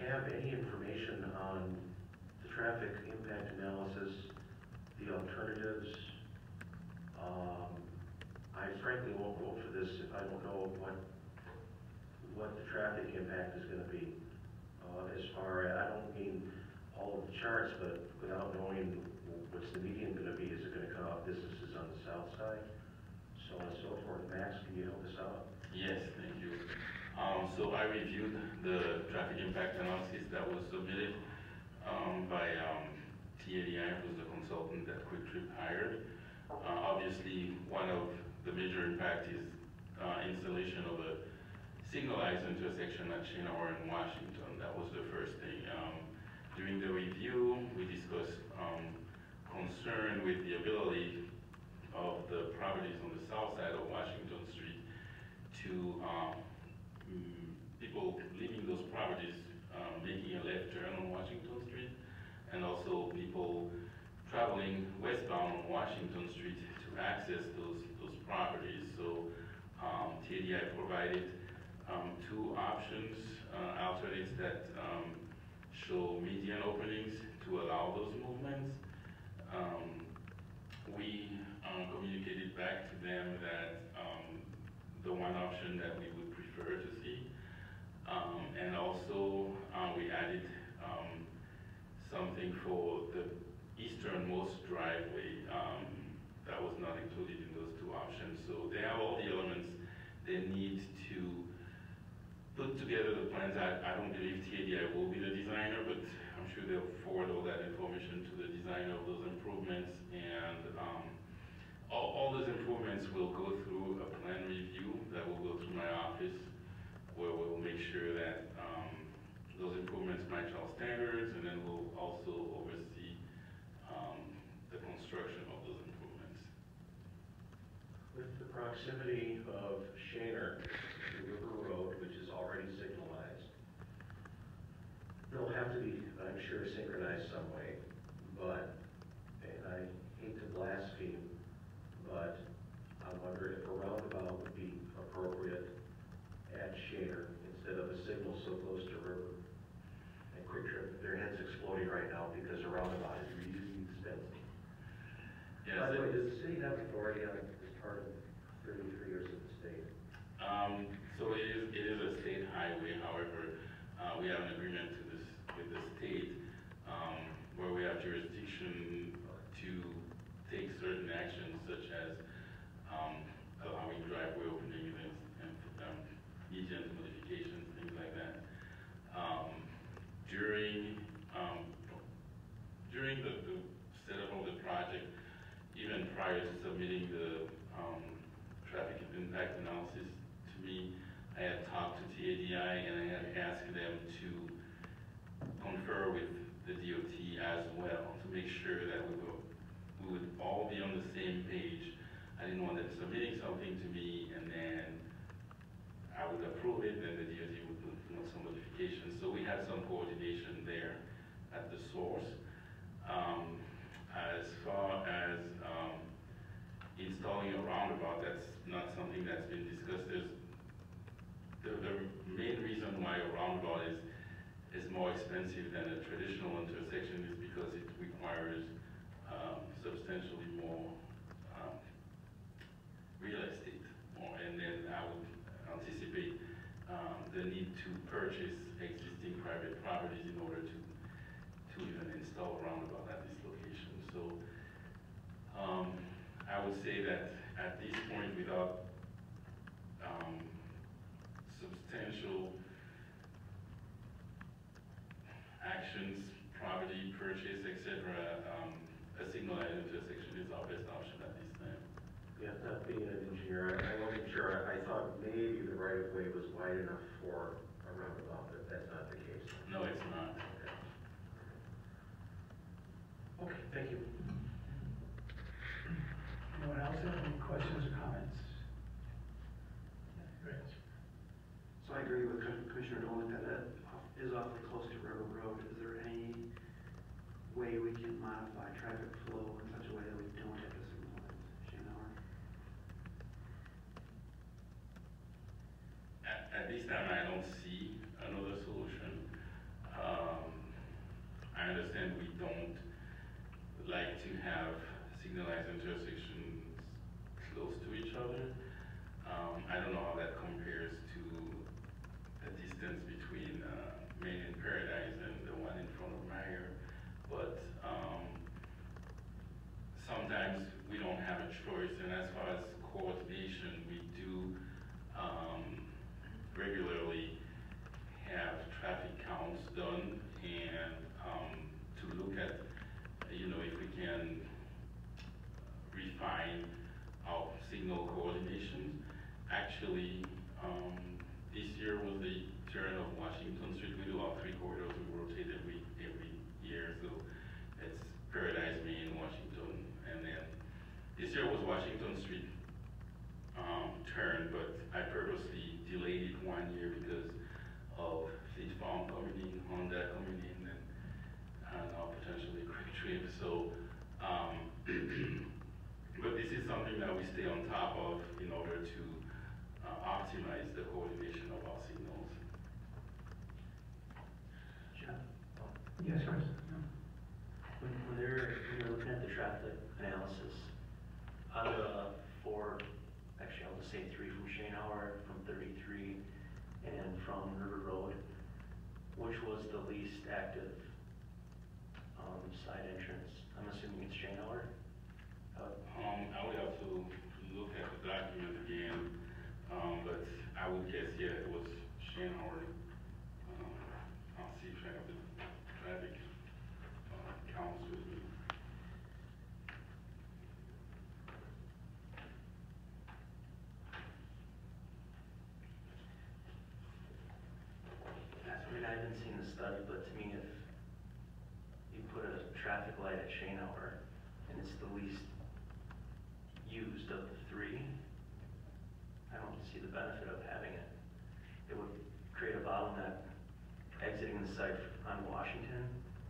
have any information on the traffic impact analysis, the alternatives? I frankly won't vote for this if I don't know what the traffic impact is going to be. As far as, I don't mean all of the charts, but without knowing what's the median going to be, is it going to cut off businesses on the south side? So on and so forth. Max, can you help us out? Yes, thank you. So I reviewed the traffic impact analysis that was submitted by TADI, who's the consultant that Kwik Trip hired. Obviously, one of the major impact is installation of a signalized intersection at Shenandoah and Washington. That was the first thing. During the review, we discussed concern with the ability of the properties on the south side of Washington Street to people leaving those properties making a left turn on Washington Street, and also people traveling westbound on Washington Street to access those properties. So TADI provided two options, alternates that show median openings to allow those movements. We communicated back to them that the one option that we would prefer to see, and also we added something for the easternmost driveway that was not included in those two options. So they have all the elements they need to put together the plans. I don't believe TADI will be the designer, but I'm sure they'll forward all that information to the designer of those improvements. And all those improvements will go through a plan review that will go through my office, where we'll make sure that those improvements match our standards, and then we'll also oversee the construction of those improvements. With the proximity of Shaner to River Road, which is already signalized, they'll have to be, I'm sure, synchronized some way, but, and I hate to blaspheme, but I wonder if a roundabout would be appropriate at Shaner instead of a signal so close to River. And Kwik Trip, their head's exploding right now because a roundabout is really expensive. Yes, by the way, does the city have authority on it as part of 33 years of the state? So it is a state highway. However, we have an agreement with the state where we have jurisdiction to take certain actions, such as allowing driveway openings and median modifications, things like that. During the setup of the project, even prior to submitting the traffic impact analysis to me, I had talked to TADI and I had asked them to confer with the DOT as well to make sure that we would all be on the same page. I didn't want them submitting something to me and then I would approve it, and the DOT would want some modifications. So we had some coordination there at the source. As far as installing a roundabout, that's not something that's been discussed. The main reason why a roundabout is more expensive than a traditional intersection is because it requires substantially more real estate, and then I would anticipate the need to purchase existing private properties in order to even install a roundabout at this location. So I would say that at this point, without substantial actions, property purchase, etc., a signalized intersection is our best option at this time. Yeah, not being an engineer, I wasn't sure. I thought maybe the right of way was wide enough for a roundabout, but that's not the case. No, it's not. Okay, thank you. Anyone else have any questions or comments? Great. So I agree with Commissioner Dolan that that is awfully close to River Road. Is there any way we can modify traffic flow in such a way that we don't have to signalize Shenandoah? At this time, I don't see another solution. Main and Paradise and the one in front of Meyer. But sometimes we don't have a choice, and as far as coordination, we do regularly have traffic counts done and to look at, if we can refine our signal coordination. Actually, this year was the turn of Washington Street. We do our 3 corridors, we rotate every year, so it's Paradise, Main, Washington, and then this year was Washington Street turn, but I purposely delayed it 1 year because of Fleet Farm coming in, Honda coming in, and now potentially Kwik Trip. So, but this is something that we stay on top of in order to optimize the coordination of our signals. Jeff, Yes, Chris? when you're looking at the traffic analysis, out of the 4, actually I'll just say 3 from Schoenauer, from 33, and from River Road, which was the least active side entrance? I'm assuming it's Schoenauer? I would have to look at the document again, but I would guess, yeah, it was Schoenauer. I'll see if I have the traffic counts with me. I mean, I haven't seen the study, but to me, if you put a traffic light at Schoenauer, and it's the least used of the 3, I don't see the benefit of having it. It would create a bottleneck exiting the site on Washington.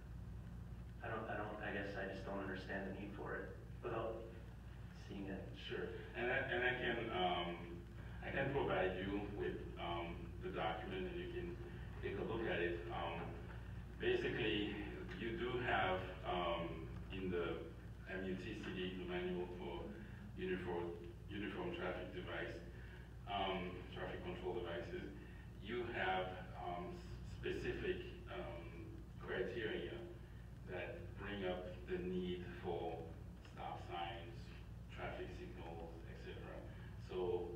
I guess I just don't understand the need for it without seeing it. Sure, and I can provide you with the document, and you can take a look at it. Basically, you do have in the MUTCD, the Manual for Uniform Traffic Device, Traffic Control Devices, you have specific criteria that bring up the need for stop signs, traffic signals, etc. So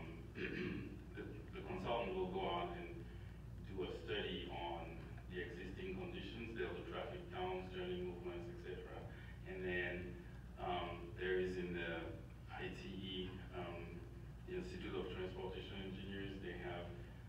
the consultant will go out and do a study on the existing conditions, the traffic counts, journey movements, etc. And then there is in the ITE, the Institute of Transportation Engineers, they have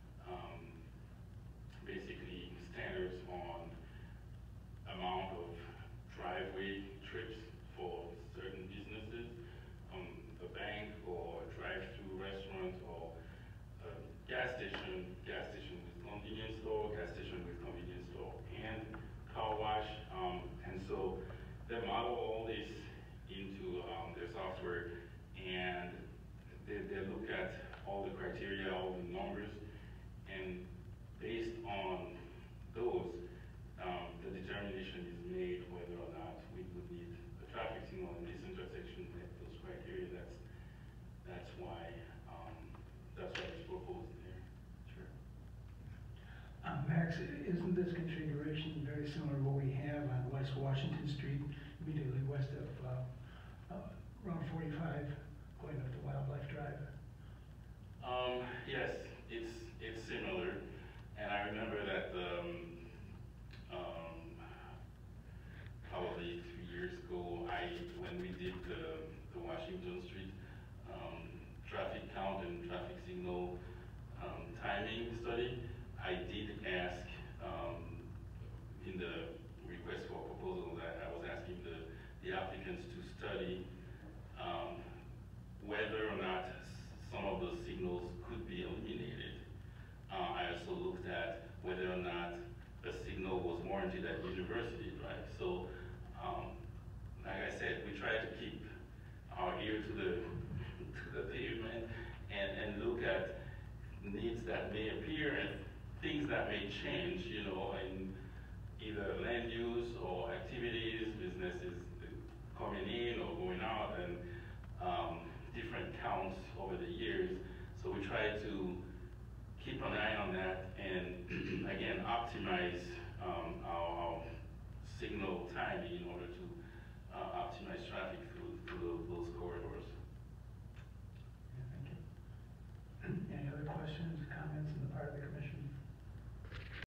basically standards on amount of driveway trips for certain businesses, a bank or a drive-through restaurant or a gas station with convenience store, gas station with convenience store, and car wash. And so they model all this into their software, and they look at all the criteria, all the numbers, and based on those, the determination is made whether or not we would need a traffic signal in this intersection met those criteria. That's why it's proposed there. Sure. Max, isn't this configuration very similar to what we have on West Washington Street, immediately west of Route 45, going up to Wildlife Drive? Yes, it's similar, and I remember that probably 2 years ago, when we did the Washington Street traffic count and traffic signal timing study, I did ask in the request for proposal that I was asking the applicants to study whether or not some of those signals could be eliminated. I also looked at whether or not a signal was warranted at University Drive. So, like I said, we try to keep our ear to the pavement and look at needs that may appear and things that may change, in either land use or activities, businesses coming in or going out, and different counts over the years. So we try to keep an eye on that and, again, optimize our signal timing in order to optimize traffic through those